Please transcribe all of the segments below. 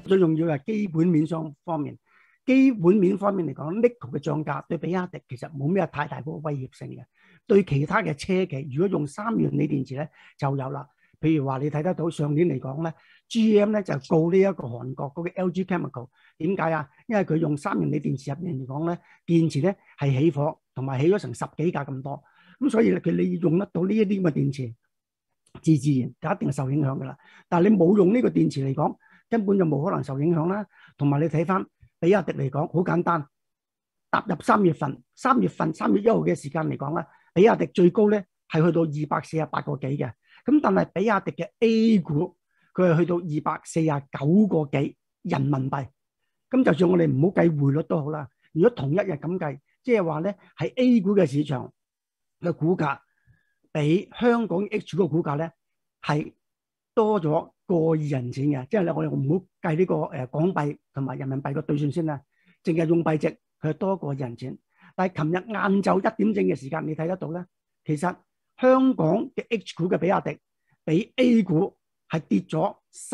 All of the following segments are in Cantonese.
最重要係基本面方面。基本面方面嚟講，Nikko 嘅漲價對比亞迪其實冇咩太大嗰個威脅性嘅。對其他嘅車企，如果用三元鋰電池咧就有啦。譬如話你睇得到上年嚟講咧 ，GM 咧就告呢一個韓國嗰個 LG Chemical， 點解啊？因為佢用三元鋰電池入面嚟講咧，電池咧係起火，同埋起咗成10幾架咁多，咁所以你用得到呢一啲咁嘅電池，自然就一定係受影響噶啦。但係你冇用呢個電池嚟講，根本就冇可能受影響啦。同埋你睇翻比亞迪嚟講，好簡單，踏入3月份，3月1號嘅時間嚟講咧，比亞迪最高咧係去到248個幾嘅。咁但係比亞迪嘅 A 股佢係去到249個幾人民幣。咁就算我哋唔好計匯率都好啦，如果同一日咁計，即係話咧係 A 股嘅市場嘅股價比香港 H 股嘅股價咧係多咗過2人錢嘅。即係咧我哋唔好計呢個港幣同埋人民幣個對算先啦，淨係用幣值佢係多過2人錢。但係琴日晏晝1點正嘅時間，你睇得到咧，其實香港嘅 H 股嘅比亞迪比 A 股係跌咗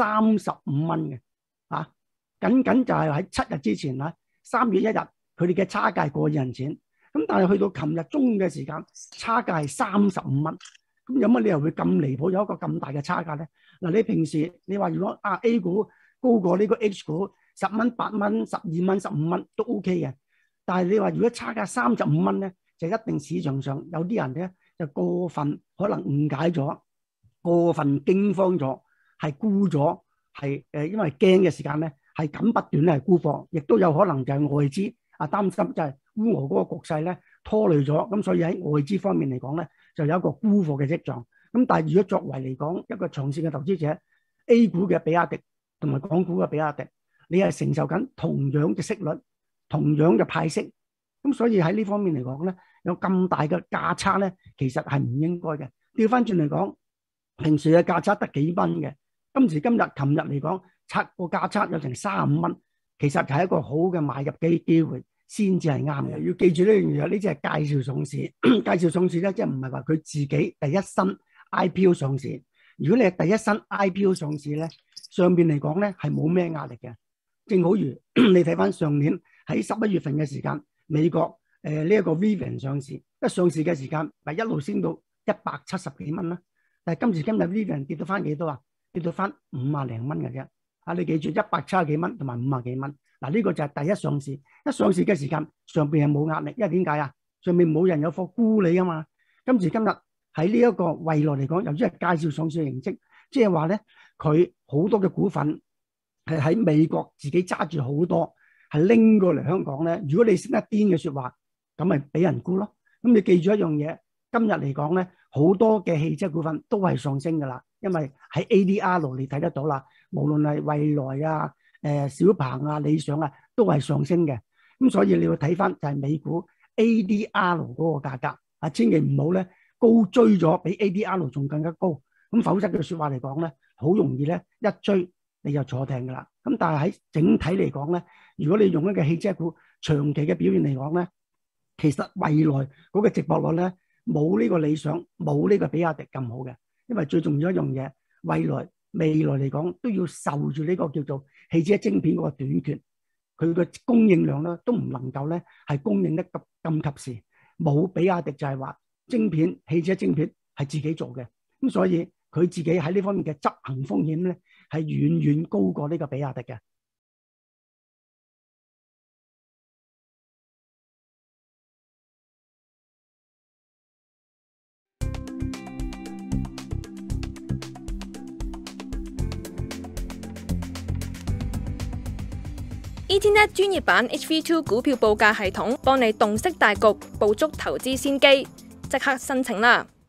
35蚊嘅，啊，僅僅就係喺7日之前啦，3月1日佢哋嘅差價過2人錢，咁但係去到琴日中午嘅時間，差價係35蚊，咁有乜理由會咁離譜，有一個咁大嘅差價咧？嗱，你平時你話如果A 股高過呢個 H 股10蚊、8蚊、12蚊、15蚊都 OK 嘅，但係你話如果差價35蚊咧，就一定市場上有啲人咧就過分可能誤解咗，過分驚慌咗，係沽咗，係因為驚嘅時間咧係咁不斷咧係沽貨，亦都有可能就係外資擔心就係烏俄嗰個局勢咧拖累咗，咁所以喺外資方面嚟講咧就有一個沽貨嘅跡象。咁但係如果作為嚟講一個長線嘅投資者 ，A 股嘅比亞迪同埋港股嘅比亞迪，你係承受緊同樣嘅息率、同樣嘅派息，咁所以喺呢方面嚟講咧，有咁大嘅價差咧，其實係唔應該嘅。調翻轉嚟講，平時嘅價差得幾蚊嘅，今時今日、琴日嚟講，個價差有成35蚊，其實係一個好嘅買入機會，先至係啱嘅。要記住呢樣嘢，呢啲係介紹上市，介紹上市咧，即係唔係話佢自己第一身 IPO 上市。如果你係第一身 IPO 上市咧，上邊嚟講咧係冇咩壓力嘅。正好如你睇翻上年喺11月份嘅時間，美國呢一個 Rivian 上市，一上市嘅時間咪一路升到170幾蚊啦。但係今時今日 Rivian 跌到翻幾多啊？跌到翻50零蚊嘅啫。你記住170幾蚊同埋50幾蚊。嗱，呢個就係第一上市。一上市嘅時間上邊係冇壓力，因為點解啊？上面冇人有貨沽你啊嘛。今時今日喺呢一個未來嚟講，由於係介紹上市嘅形式，即係話咧，佢好多嘅股份係喺美國自己揸住好多，係拎過嚟香港咧。如果你識得癲嘅説話，咁咪俾人沽咯。咁你記住一樣嘢，今日嚟講咧，好多嘅汽車股份都係上升噶啦，因為喺 ADR 你睇得到啦，無論係蔚來啊、小鵬啊、理想啊，都係上升嘅。咁所以你要睇翻就係美股 ADR 嗰個價格啊，千祈唔好咧高追咗，比 ADR 仲更加高。咁否則嘅説話嚟講咧，好容易咧一追你就坐艇噶啦。咁但係喺整體嚟講咧，如果你用一個汽車股長期嘅表現嚟講咧，其實未來嗰個值博率咧冇呢個理想、冇呢個比亞迪咁好嘅。因為最重要一樣嘢，未來嚟講都要受住呢個叫做汽車晶片嗰個短缺，佢個供應量咧都唔能夠咧係供應得咁及時。冇比亞迪就係話晶片、汽車晶片係自己做嘅，咁所以佢自己喺呢方面嘅執行風險咧係遠遠高過呢個比亞迪嘅。 ETNet 專業版 HV2 股票報價系統，幫你洞悉大局，捕捉投資先機，即刻申請啦！